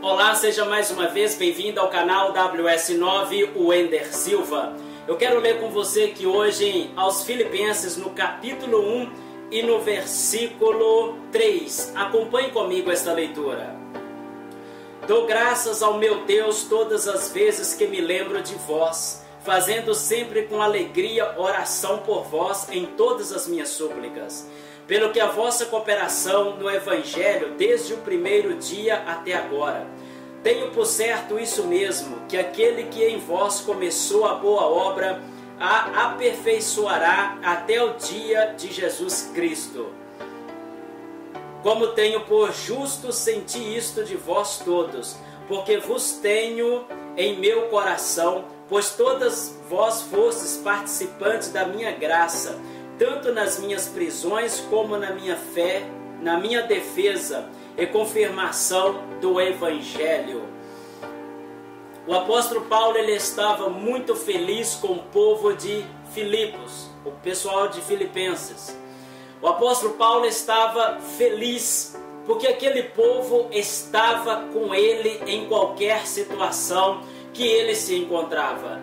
Olá, seja mais uma vez bem-vindo ao canal WS9 Wender Silva. Eu quero ler com você aqui hoje aos Filipenses no capítulo 1 e no versículo 3. Acompanhe comigo esta leitura. Dou graças ao meu Deus todas as vezes que me lembro de vós, fazendo sempre com alegria oração por vós em todas as minhas súplicas, pelo que a vossa cooperação no Evangelho desde o primeiro dia até agora. Tenho por certo isso mesmo, que aquele que em vós começou a boa obra a aperfeiçoará até o dia de Jesus Cristo. Como tenho por justo sentir isto de vós todos, porque vos tenho em meu coração, pois todas vós fostes participantes da minha graça, tanto nas minhas prisões como na minha fé, na minha defesa e confirmação do Evangelho. O apóstolo Paulo ele estava muito feliz com o povo de Filipos, o pessoal de Filipenses. O apóstolo Paulo estava feliz porque aquele povo estava com ele em qualquer situação que ele se encontrava.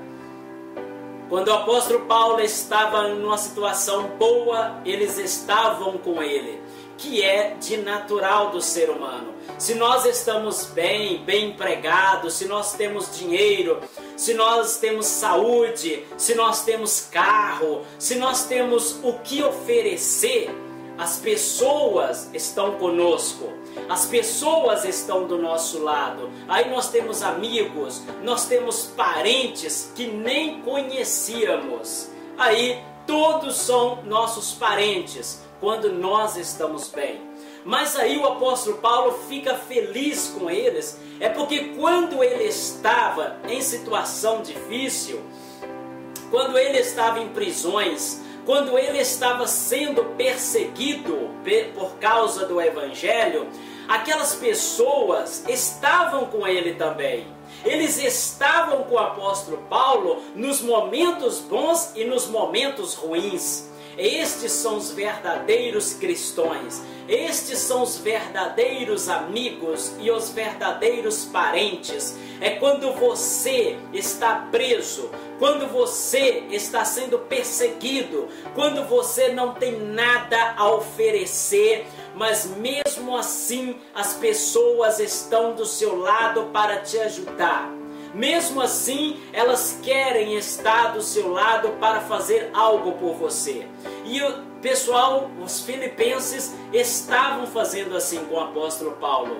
Quando o apóstolo Paulo estava numa situação boa, eles estavam com ele, que é de natural do ser humano. Se nós estamos bem empregados, se nós temos dinheiro, se nós temos saúde, se nós temos carro, se nós temos o que oferecer, as pessoas estão conosco, as pessoas estão do nosso lado. Aí nós temos amigos, nós temos parentes que nem conhecíamos. Aí todos são nossos parentes quando nós estamos bem. Mas aí o apóstolo Paulo fica feliz com eles, é porque quando ele estava em situação difícil, quando ele estava em prisões, quando ele estava sendo perseguido por causa do Evangelho, aquelas pessoas estavam com ele também. Eles estavam com o apóstolo Paulo nos momentos bons e nos momentos ruins. Estes são os verdadeiros cristãos, estes são os verdadeiros amigos e os verdadeiros parentes. É quando você está preso, quando você está sendo perseguido, quando você não tem nada a oferecer, mas mesmo assim as pessoas estão do seu lado para te ajudar. Mesmo assim, elas querem estar do seu lado para fazer algo por você. E o pessoal, os filipenses, estavam fazendo assim com o apóstolo Paulo.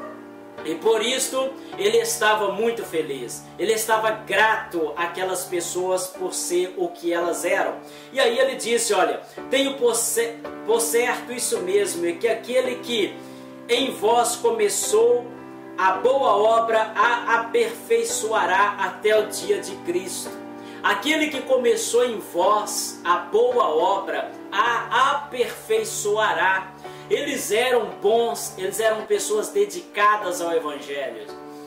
E por isso, ele estava muito feliz. Ele estava grato àquelas pessoas por ser o que elas eram. E aí ele disse, olha, tenho por certo isso mesmo, e que aquele que em vós começou a boa obra a aperfeiçoará até o dia de Cristo. Aquele que começou em vós a boa obra a aperfeiçoará. Eles eram bons, eles eram pessoas dedicadas ao Evangelho.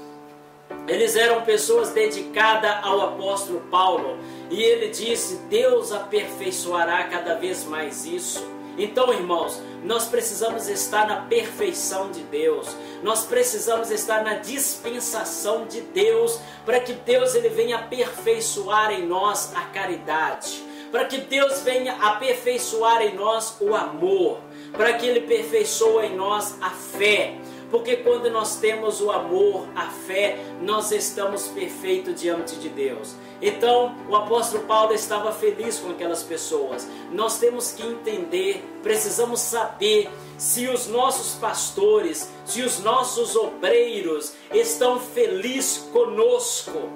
Eles eram pessoas dedicadas ao apóstolo Paulo. E ele disse, Deus aperfeiçoará cada vez mais isso. Então, irmãos, nós precisamos estar na perfeição de Deus. Nós precisamos estar na dispensação de Deus, para que Deus ele venha aperfeiçoar em nós a caridade, para que Deus venha aperfeiçoar em nós o amor, para que Ele aperfeiçoe em nós a fé. Porque quando nós temos o amor, a fé, nós estamos perfeitos diante de Deus. Então, o apóstolo Paulo estava feliz com aquelas pessoas. Nós temos que entender, precisamos saber se os nossos pastores, se os nossos obreiros estão felizes conosco.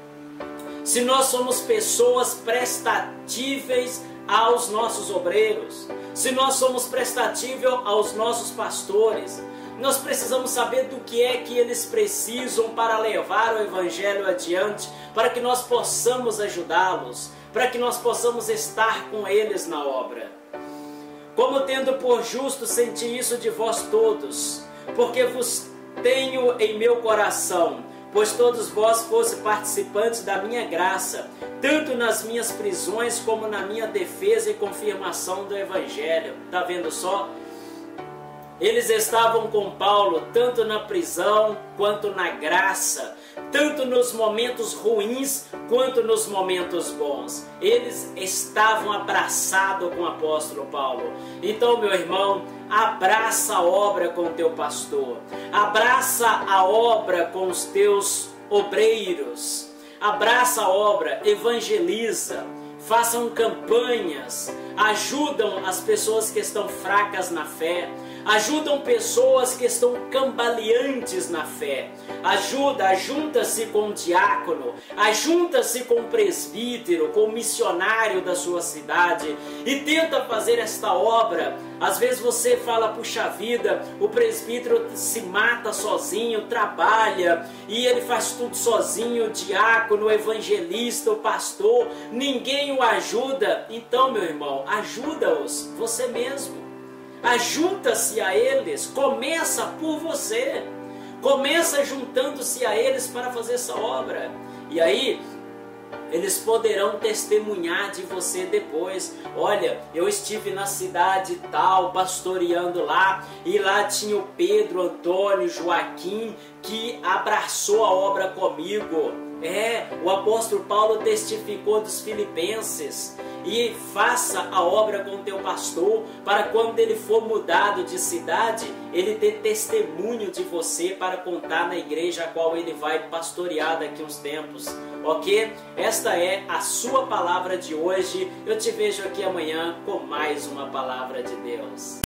Se nós somos pessoas prestatíveis aos nossos obreiros, se nós somos prestatíveis aos nossos pastores. Nós precisamos saber do que é que eles precisam para levar o Evangelho adiante, para que nós possamos ajudá-los, para que nós possamos estar com eles na obra. Como tendo por justo sentir isso de vós todos, porque vos tenho em meu coração, pois todos vós foste participantes da minha graça, tanto nas minhas prisões como na minha defesa e confirmação do Evangelho. Está vendo só? Eles estavam com Paulo tanto na prisão quanto na graça, tanto nos momentos ruins quanto nos momentos bons. Eles estavam abraçados com o apóstolo Paulo. Então, meu irmão, abraça a obra com o teu pastor, abraça a obra com os teus obreiros, abraça a obra, evangeliza, façam campanhas, ajudam as pessoas que estão fracas na fé, ajudam pessoas que estão cambaleantes na fé, ajunta-se com o diácono, ajunta-se com o presbítero, com o missionário da sua cidade e tenta fazer esta obra. Às vezes você fala, puxa vida, o presbítero se mata sozinho, trabalha e ele faz tudo sozinho, o diácono, o evangelista, o pastor, ninguém o ajuda. Então, meu irmão, ajuda-os você mesmo. Ajunta-se a eles, começa por você, começa juntando-se a eles para fazer essa obra, e aí eles poderão testemunhar de você depois. Olha, eu estive na cidade tal, pastoreando lá, e lá tinha o Pedro, Antônio, Joaquim, que abraçou a obra comigo. O apóstolo Paulo testificou dos filipenses. E faça a obra com o teu pastor, para quando ele for mudado de cidade, ele ter testemunho de você para contar na igreja a qual ele vai pastorear daqui uns tempos, ok? Esta é a sua palavra de hoje. Eu te vejo aqui amanhã com mais uma palavra de Deus.